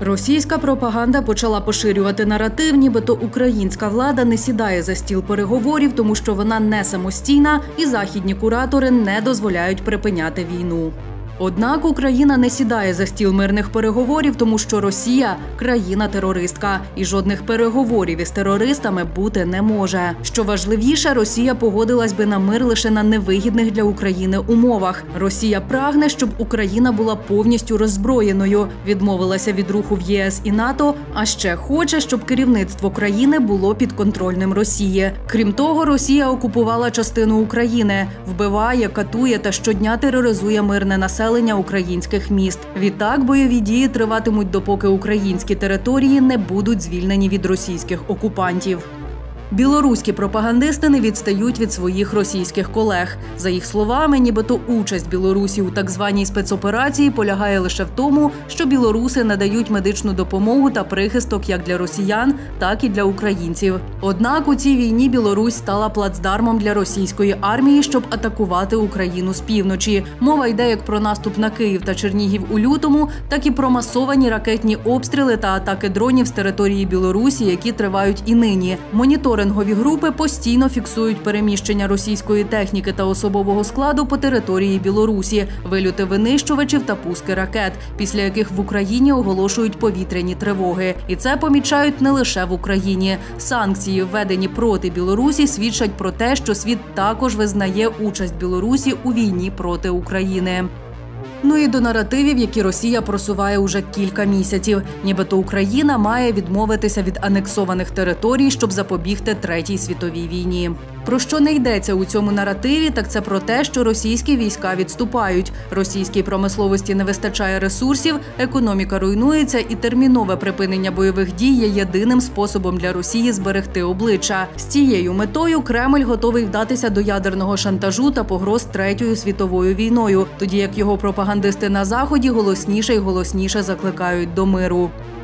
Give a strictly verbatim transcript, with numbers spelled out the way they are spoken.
Російська пропаганда почала поширювати наратив, нібито українська влада не сідає за стіл переговорів, тому що вона не самостійна і західні куратори не дозволяють припиняти війну. Однак Україна не сідає за стіл мирних переговорів, тому що Росія – країна-терористка. І жодних переговорів із терористами бути не може. Що важливіше, Росія погодилась би на мир лише на невигідних для України умовах. Росія прагне, щоб Україна була повністю роззброєною, відмовилася від руху в ЄС і НАТО, а ще хоче, щоб керівництво країни було підконтрольним Росії. Крім того, Росія окупувала частину України, вбиває, катує та щодня тероризує мирне населення українських міст. Відтак, бойові дії триватимуть, допоки українські території не будуть звільнені від російських окупантів. Білоруські пропагандисти не відстають від своїх російських колег. За їх словами, нібито участь Білорусі у так званій спецоперації полягає лише в тому, що білоруси надають медичну допомогу та прихисток як для росіян, так і для українців. Однак у цій війні Білорусь стала плацдармом для російської армії, щоб атакувати Україну з півночі. Мова йде як про наступ на Київ та Чернігів у лютому, так і про масовані ракетні обстріли та атаки дронів з території Білорусі, які тривають і нині. Монітор Моніторингові групи постійно фіксують переміщення російської техніки та особового складу по території Білорусі, вильоти винищувачів та пуски ракет, після яких в Україні оголошують повітряні тривоги. І це помічають не лише в Україні. Санкції, введені проти Білорусі, свідчать про те, що світ також визнає участь Білорусі у війні проти України. Ну і до наративів, які Росія просуває уже кілька місяців. Нібито Україна має відмовитися від анексованих територій, щоб запобігти Третій світовій війні. Про що не йдеться у цьому наративі, так це про те, що російські війська відступають. Російській промисловості не вистачає ресурсів, економіка руйнується і термінове припинення бойових дій є єдиним способом для Росії зберегти обличчя. З цією метою Кремль готовий вдатися до ядерного шантажу та погроз Третьою світовою війною, тоді як його пропагандисти на Заході голосніше й голосніше закликають до миру.